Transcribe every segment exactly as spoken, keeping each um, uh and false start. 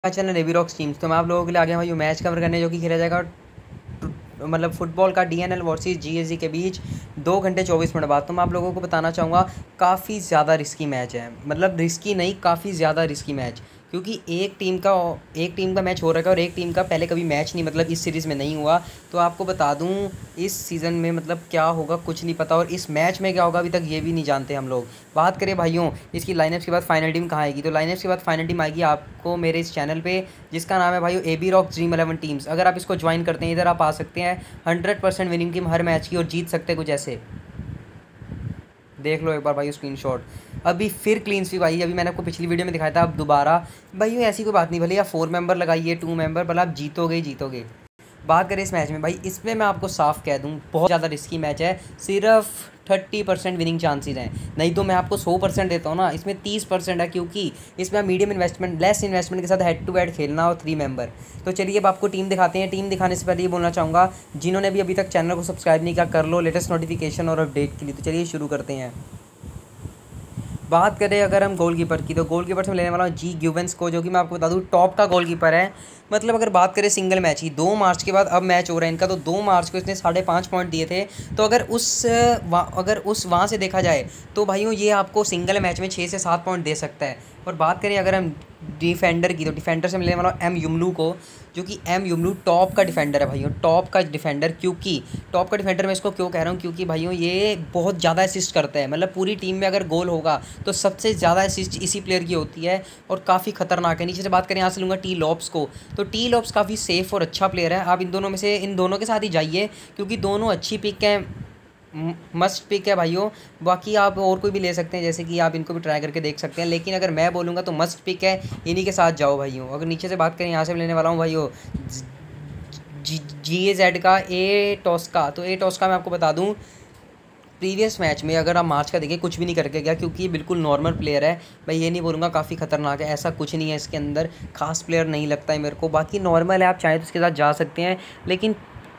Channel AB rocks teams. तो मैं आप लोगों के लिए आ गया हूँ मैच कवर करने जो कि खेला जाएगा मतलब फुटबॉल का डीएनएल वर्सेस जीएसजी के बीच दो घंटे चौबीस मिनट बाद। तो मैं आप लोगों को बताना चाहूँगा काफ़ी ज़्यादा रिस्की मैच है, मतलब रिस्की नहीं काफ़ी ज़्यादा रिस्की मैच, क्योंकि एक टीम का एक टीम का मैच हो रखा है और एक टीम का पहले कभी मैच नहीं मतलब इस सीरीज़ में नहीं हुआ। तो आपको बता दूं इस सीज़न में मतलब क्या होगा कुछ नहीं पता, और इस मैच में क्या होगा अभी तक ये भी नहीं जानते हम लोग। बात करें भाइयों इसकी लाइनअप्स के बाद फाइनल टीम कहाँ आएगी, तो लाइनअप्स के बाद फाइनल टीम आएगी आपको मेरे इस चैनल पे, जिसका नाम है भाइयों A B rock Dream Eleven teams. अगर आप इसको ज्वाइन करते हैं इधर आप आ सकते हैं, हंड्रेड परसेंट विनिंग टीम हर मैच की और जीत सकते हैं कुछ ऐसे। देख लो एक बार भाई स्क्रीनशॉट। अभी फिर क्लीन स्वीप आई, अभी मैंने आपको पिछली वीडियो में दिखाया था। अब दोबारा भाई ऐसी कोई बात नहीं, भले आप फोर मेंबर लगाइए टू मेंबर, भले आप जीतोगे ही जीतोगे। बात करें इस मैच में भाई, इसमें मैं आपको साफ कह दूं बहुत ज़्यादा रिस्की मैच है। सिर्फ थर्टी परसेंट विनिंग चांसेस हैं, नहीं तो मैं आपको सौ परसेंट देता हूँ ना, इसमें तीस परसेंट है, क्योंकि इसमें आप मीडियम इन्वेस्टमेंट लेस इन्वेस्टमेंट के साथ हेड टू हेड खेलना और थ्री मेंबर। तो चलिए अब आपको टीम दिखाते हैं। टीम दिखाने से पहले ये बोलना चाहूँगा जिन्होंने भी अभी तक चैनल को सब्सक्राइब नहीं किया कर लो लेटेस्ट नोटिफिकेशन और अपडेट के लिए। तो चलिए शुरू करते हैं। बात करें अगर हम गोलकीपर की, तो गोलकीपर से मैं लेने वाला हूँ जी ग्यूवेंस को, जो कि मैं आपको बता दूँ टॉप का गोलकीपर है। मतलब अगर बात करें सिंगल मैच की, दो मार्च के बाद अब मैच हो रहा है इनका, तो दो मार्च को इसने साढ़े पाँच पॉइंट दिए थे। तो अगर उस अगर उस वहाँ से देखा जाए तो भाइयों ये आपको सिंगल मैच में छः से सात पॉइंट दे सकता है। और बात करें अगर हम डिफेंडर की, तो डिफेंडर से मैं लेने वाला हूँ एम युमलू को, जो कि एम युमलू टॉप का डिफेंडर है भाइयों, टॉप का डिफेंडर। क्योंकि टॉप का डिफेंडर मैं इसको क्यों कह रहा हूँ, क्योंकि भाइयों ये बहुत ज़्यादा असिस्ट करता है। मतलब पूरी टीम में अगर गोल होगा तो सबसे ज़्यादा असिस्ट इसी प्लेयर की होती है और काफ़ी खतरनाक है। नीचे से बात करें यहाँ से लूँगा टी लॉप्स को, तो टी लॉप्स काफ़ी सेफ़ और अच्छा प्लेयर है। आप इन दोनों में से इन दोनों के साथ ही जाइए, क्योंकि दोनों अच्छी पिक हैं, मस्ट पिक है भाइयों। बाकी आप और कोई भी ले सकते हैं, जैसे कि आप इनको भी ट्राई करके देख सकते हैं, लेकिन अगर मैं बोलूँगा तो मस्ट पिक है, इन्हीं के साथ जाओ भाइयों। अगर नीचे से बात करें यहाँ से मैं लेने वाला हूँ भाइयों जी ए जेड का ए टॉस्का। तो ए टॉस्का मैं आपको बता दूँ प्रीवियस मैच में अगर आप मार्च का देखिए कुछ भी नहीं करके गया, क्योंकि ये बिल्कुल नॉर्मल प्लेयर है। मैं ये नहीं बोलूँगा काफ़ी खतरनाक है, ऐसा कुछ नहीं है इसके अंदर, खास प्लेयर नहीं लगता है मेरे को। बाकी नॉर्मल है, आप चाहें तो इसके साथ जा सकते हैं, लेकिन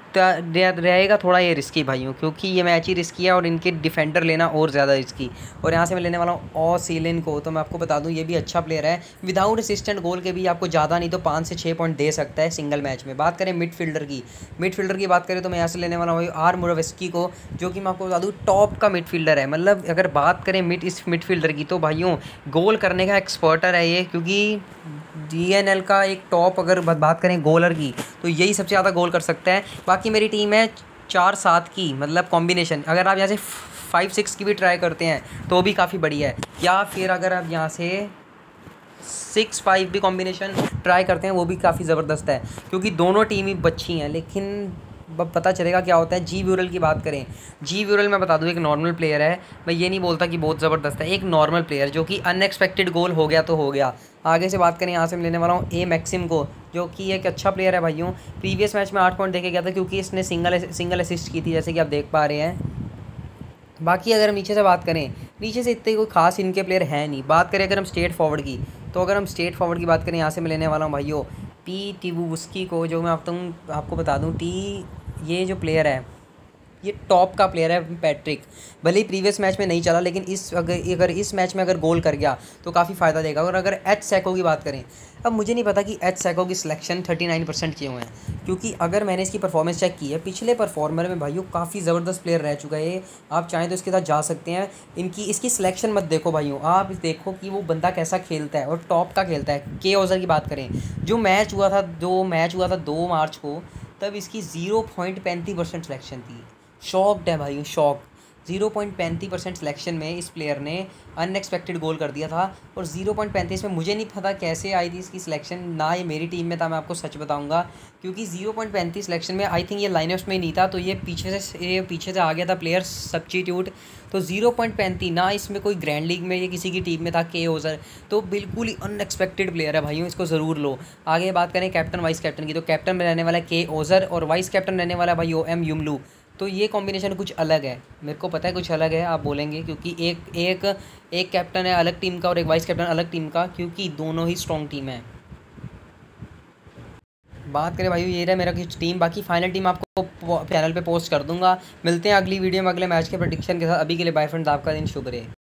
रहेगा थोड़ा ये रिस्की भाइयों, क्योंकि ये मैच ही रिस्की है और इनके डिफेंडर लेना और ज़्यादा रिस्की। और यहाँ से मैं लेने वाला हूँ ओ सीलिन को, तो मैं आपको बता दूँ ये भी अच्छा प्लेयर है, विदाउट असिस्टेंट गोल के भी आपको ज़्यादा नहीं तो पाँच से छः पॉइंट दे सकता है सिंगल मैच में। बात करें मिडफील्डर की मिडफील्डर की बात करें तो मैं यहाँ से लेने वाला हूँ आर मुरावेस्की को, जो कि मैं आपको बता दूँ टॉप का मिडफील्डर है। मतलब अगर बात करें मिड इस मिडफील्डर की, तो भाइयों गोल करने का एक्सपर्टर है ये, क्योंकि डीएनएल का एक टॉप अगर बात करें गोलर की तो यही सबसे ज़्यादा गोल कर सकता है। बाकी मेरी टीम है चार सात की, मतलब कॉम्बिनेशन। अगर आप यहाँ से फाइव सिक्स की भी ट्राई करते हैं तो भी काफ़ी बढ़िया है, या फिर अगर आप यहाँ से सिक्स फाइव भी कॉम्बिनेशन ट्राई करते हैं वो भी काफ़ी ज़बरदस्त है, क्योंकि दोनों टीम ही अच्छी हैं। लेकिन अब पता चलेगा क्या होता है। जी व्यूरल की बात करें, जी व्यूरल मैं बता दूं एक नॉर्मल प्लेयर है, मैं ये नहीं बोलता कि बहुत ज़बरदस्त है, एक नॉर्मल प्लेयर जो कि अनएक्सपेक्टेड गोल हो गया तो हो गया। आगे से बात करें यहाँ से मैं लेने वाला हूँ ए मैक्सिम को, जो कि एक अच्छा प्लेयर है भाइयों। प्रीवियस मैच में आठ पॉइंट देके गया था, क्योंकि इसने सिंगल सिंगल असिस्ट की थी, जैसे कि आप देख पा रहे हैं। बाकी अगर हम नीचे से बात करें, नीचे से इतने कोई खास इनके प्लेयर हैं नहीं। बात करें अगर हम स्ट्रेट फॉरवर्ड की, तो अगर हम स्ट्रेट फॉरवर्ड की बात करें यहाँ से मैं लेने वाला हूँ भाइयों पी टिवुस्की को, जो मैं आप तुम आपको बता दूँ टी ये जो प्लेयर है ये टॉप का प्लेयर है पैट्रिक। भले ही प्रीवियस मैच में नहीं चला, लेकिन इस अगर अगर इस मैच में अगर गोल कर गया तो काफ़ी फ़ायदा देगा। और अगर एच सैको की बात करें, अब मुझे नहीं पता कि एच सैको की सिलेक्शन थर्टी नाइन परसेंट क्यों है, क्योंकि अगर मैंने इसकी परफॉर्मेंस चेक की है पिछले परफॉर्मर में भाइयों काफ़ी ज़बरदस्त प्लेयर रह चुका है। आप चाहें तो इसके साथ जा सकते हैं। इनकी इसकी सिलेक्शन मत देखो भाइयों, आप देखो कि वो बंदा कैसा खेलता है और टॉप का खेलता है। के ओजर की बात करें, जो मैच हुआ था जो मैच हुआ था दो मार्च को, तब इसकी ज़ीरो पॉइंट पैंतीस परसेंट सिलेक्शन थी। शॉक्ड है भाई, शॉक। ज़ीरो पॉइंट पैंतीस परसेंट सिलेक्शन में इस प्लेयर ने अनएक्सपेक्टेड गोल कर दिया था। और ज़ीरो पॉइंट पैंतीस में मुझे नहीं पता कैसे आई थी इसकी सिलेक्शन, ना ये मेरी टीम में था, मैं आपको सच बताऊंगा। क्योंकि ज़ीरो पॉइंट पैंतीस सिलेक्शन में आई थिंक ये लाइनअप्स में ही नहीं था, तो ये पीछे से ये पीछे से आ गया था प्लेयर सब्स्टिट्यूट। तो ज़ीरो पॉइंट पैंतीस ना इसमें कोई ग्रैंड लीग में ये किसी की टीम में था के ओजर, तो बिल्कुल ही अनएक्सपेक्टेड प्लेयर है भाइयों, इसको ज़रूर लो। आगे बात करें कैप्टन वाइस कैप्टन की, तो कैप्टन में रहने वाला के ओजर और वाइस कैप्टन रहने वाला भाई ओ एम युमलू। तो ये कॉम्बिनेशन कुछ अलग है, मेरे को पता है कुछ अलग है, आप बोलेंगे, क्योंकि एक एक एक कैप्टन है अलग टीम का और एक वाइस कैप्टन अलग टीम का, क्योंकि दोनों ही स्ट्रॉन्ग टीम है। बात करें भाई ये रहा मेरा कुछ टीम, बाकी फाइनल टीम आपको चैनल पे पोस्ट कर दूंगा। मिलते हैं अगली वीडियो में अगले मैच के प्रेडिक्शन के साथ। अभी के लिए बाय फ्रेंड्स, आपका दिन शुभ रहे।